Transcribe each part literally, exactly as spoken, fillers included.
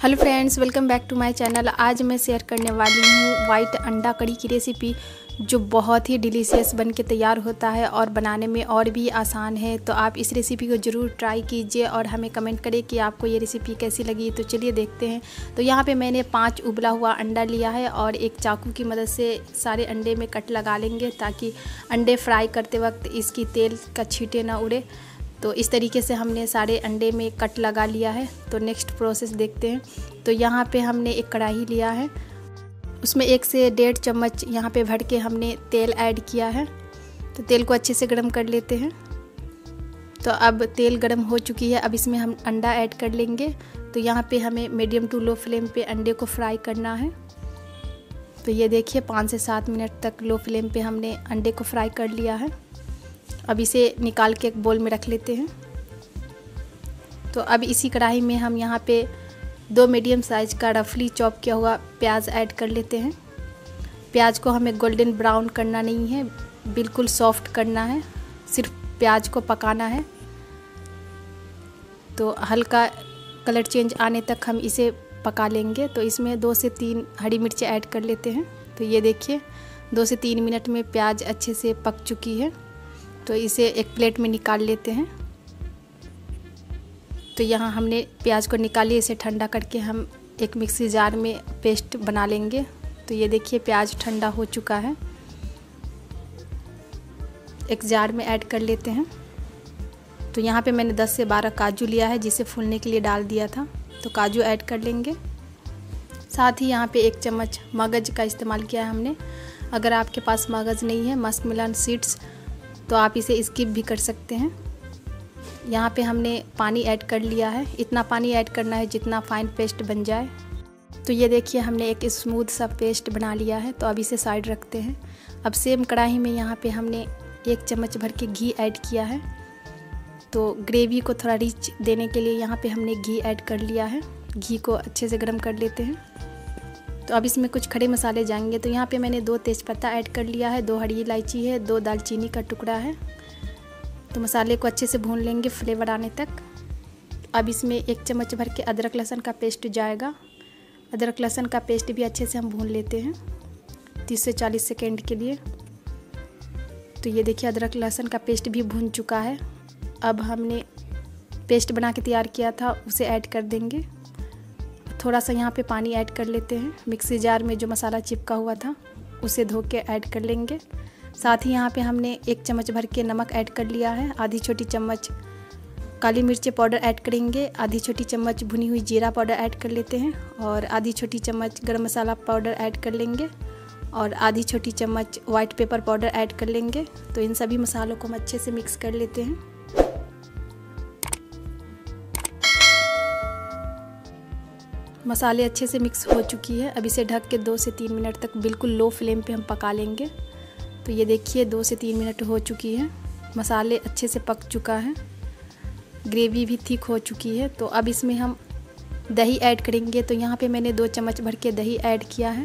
Hello friends, welcome back to my channel. आज मैं share करने वाली हूँ वाइट अंडा कड़ी की रेसिपी, जो बहुत ही डिलीशियस बन के तैयार होता है और बनाने में और भी आसान है। तो आप इस रेसिपी को ज़रूर ट्राई कीजिए और हमें कमेंट करें कि आपको ये रेसिपी कैसी लगी। तो चलिए देखते हैं। तो यहाँ पे मैंने पाँच उबला हुआ अंडा लिया है और एक चाकू की मदद से सारे अंडे में कट लगा लेंगे, ताकि अंडे फ्राई करते वक्त इसकी तेल का छींटे ना उड़े। तो इस तरीके से हमने सारे अंडे में कट लगा लिया है। तो नेक्स्ट प्रोसेस देखते हैं। तो यहाँ पे हमने एक कढ़ाई लिया है, उसमें एक से डेढ़ चम्मच यहाँ पे भर के हमने तेल ऐड किया है। तो तेल को अच्छे से गर्म कर लेते हैं। तो अब तेल गर्म हो चुकी है, अब इसमें हम अंडा ऐड कर लेंगे। तो यहाँ पे हमें मीडियम टू लो फ्लेम पे अंडे को फ्राई करना है। तो ये देखिए, पाँच से सात मिनट तक लो फ्लेम पे हमने अंडे को फ्राई कर लिया है। अब इसे निकाल के एक बोल में रख लेते हैं। तो अब इसी कढ़ाई में हम यहाँ पे दो मीडियम साइज़ का रफली चॉप किया हुआ प्याज ऐड कर लेते हैं। प्याज को हमें गोल्डन ब्राउन करना नहीं है, बिल्कुल सॉफ्ट करना है, सिर्फ प्याज को पकाना है। तो हल्का कलर चेंज आने तक हम इसे पका लेंगे। तो इसमें दो से तीन हरी मिर्चें ऐड कर लेते हैं। तो ये देखिए, दो से तीन मिनट में प्याज अच्छे से पक चुकी है। तो इसे एक प्लेट में निकाल लेते हैं। तो यहाँ हमने प्याज को निकाली, इसे ठंडा करके हम एक मिक्सी जार में पेस्ट बना लेंगे। तो ये देखिए, प्याज ठंडा हो चुका है, एक जार में ऐड कर लेते हैं। तो यहाँ पे मैंने दस से बारह काजू लिया है, जिसे फूलने के लिए डाल दिया था। तो काजू ऐड कर लेंगे। साथ ही यहाँ पे एक चम्मच मगज का इस्तेमाल किया है हमने। अगर आपके पास मगज नहीं है, मस्क मिलन सीड्स, तो आप इसे स्किप भी कर सकते हैं। यहाँ पे हमने पानी ऐड कर लिया है। इतना पानी ऐड करना है जितना फाइन पेस्ट बन जाए। तो ये देखिए, हमने एक स्मूथ सा पेस्ट बना लिया है। तो अब इसे साइड रखते हैं। अब सेम कढ़ाई में यहाँ पे हमने एक चम्मच भर के घी ऐड किया है। तो ग्रेवी को थोड़ा रिच देने के लिए यहाँ पे हमने घी ऐड कर लिया है। घी को अच्छे से गर्म कर लेते हैं। तो अब इसमें कुछ खड़े मसाले जाएंगे। तो यहाँ पे मैंने दो तेज़पत्ता ऐड कर लिया है, दो हरी इलायची है, दो दालचीनी का टुकड़ा है। तो मसाले को अच्छे से भून लेंगे फ्लेवर आने तक। अब इसमें एक चम्मच भर के अदरक लहसुन का पेस्ट जाएगा। अदरक लहसुन का पेस्ट भी अच्छे से हम भून लेते हैं तीस से चालीस सेकेंड के लिए। तो ये देखिए, अदरक लहसुन का पेस्ट भी भून चुका है। अब हमने पेस्ट बना के तैयार किया था, उसे ऐड कर देंगे। थोड़ा सा यहाँ पे पानी ऐड कर लेते हैं। मिक्सी जार में जो मसाला चिपका हुआ था उसे धो के ऐड कर लेंगे। साथ ही यहाँ पे हमने एक चम्मच भर के नमक ऐड कर लिया है। आधी छोटी चम्मच काली मिर्ची पाउडर ऐड करेंगे। आधी छोटी चम्मच भुनी हुई जीरा पाउडर ऐड कर लेते हैं। और आधी छोटी चम्मच गरम मसाला पाउडर ऐड कर लेंगे। और आधी छोटी चम्मच वाइट पेपर पाउडर ऐड कर लेंगे। तो इन सभी मसालों को हम अच्छे से मिक्स कर लेते हैं। मसाले अच्छे से मिक्स हो चुकी है। अब इसे ढक के दो से तीन मिनट तक बिल्कुल लो फ्लेम पे हम पका लेंगे। तो ये देखिए, दो से तीन मिनट हो चुकी है, मसाले अच्छे से पक चुका है, ग्रेवी भी थिक हो चुकी है। तो अब इसमें हम दही ऐड करेंगे। तो यहाँ पे मैंने दो चम्मच भर के दही ऐड किया है।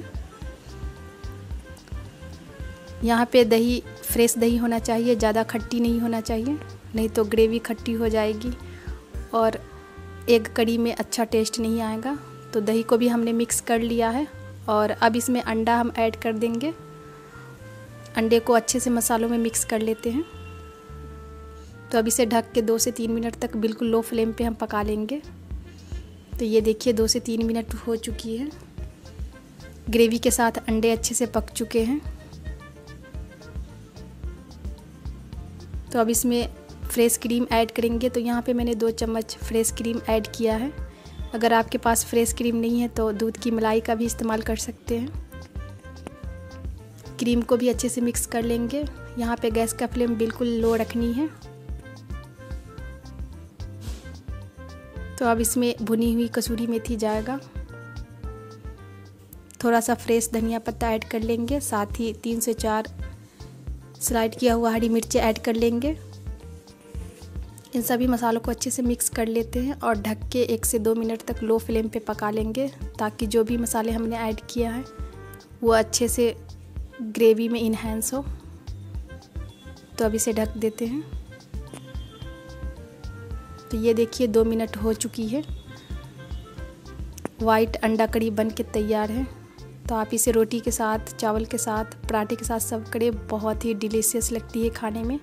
यहाँ पे दही फ्रेश दही होना चाहिए, ज़्यादा खट्टी नहीं होना चाहिए, नहीं तो ग्रेवी खट्टी हो जाएगी और एग कड़ी में अच्छा टेस्ट नहीं आएगा। तो दही को भी हमने मिक्स कर लिया है। और अब इसमें अंडा हम ऐड कर देंगे। अंडे को अच्छे से मसालों में मिक्स कर लेते हैं। तो अब इसे ढक के दो से तीन मिनट तक बिल्कुल लो फ्लेम पे हम पका लेंगे। तो ये देखिए, दो से तीन मिनट हो चुकी है, ग्रेवी के साथ अंडे अच्छे से पक चुके हैं। तो अब इसमें फ्रेश क्रीम ऐड करेंगे। तो यहाँ पे मैंने दो चम्मच फ्रेश क्रीम ऐड किया है। अगर आपके पास फ्रेश क्रीम नहीं है तो दूध की मलाई का भी इस्तेमाल कर सकते हैं। क्रीम को भी अच्छे से मिक्स कर लेंगे। यहाँ पे गैस का फ्लेम बिल्कुल लो रखनी है। तो अब इसमें भुनी हुई कसूरी मेथी जाएगा। थोड़ा सा फ्रेश धनिया पत्ता ऐड कर लेंगे। साथ ही तीन से चार स्लाइड किया हुआ हरी मिर्ची ऐड कर लेंगे। इन सभी मसालों को अच्छे से मिक्स कर लेते हैं और ढक के एक से दो मिनट तक लो फ्लेम पे पका लेंगे, ताकि जो भी मसाले हमने ऐड किया है वो अच्छे से ग्रेवी में इन्हेंस हो। तो अब इसे ढक देते हैं। तो ये देखिए, दो मिनट हो चुकी है। वाइट अंडा कड़ी बन के तैयार है। तो आप इसे रोटी के साथ, चावल के साथ, पराठे के साथ सर्व करें, बहुत ही डिलीशियस लगती है खाने में।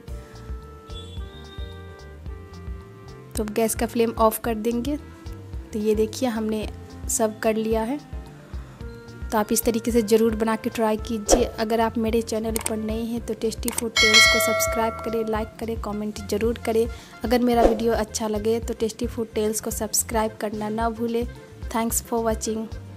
तो गैस का फ्लेम ऑफ कर देंगे। तो ये देखिए हमने सर्व कर लिया है। तो आप इस तरीके से ज़रूर बना के ट्राई कीजिए। अगर आप मेरे चैनल पर नए हैं तो टेस्टी फूड टेल्स को सब्सक्राइब करें, लाइक करें, कमेंट ज़रूर करें। अगर मेरा वीडियो अच्छा लगे तो टेस्टी फूड टेल्स को सब्सक्राइब करना ना भूलें। Thanks for watching.